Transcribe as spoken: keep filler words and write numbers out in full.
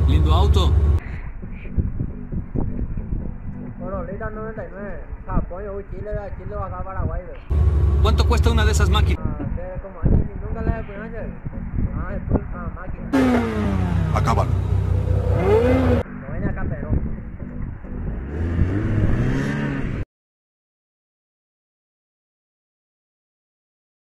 Lindo auto. Bueno, Lita noventa y nueve. Japón, yo Chile, Chile va a Paraguay. ¿Cuánto cuesta una de esas máquinas? Ah, de como años, nunca la he podido hacer. Ah, es pues, ah, máquina. Acábalo.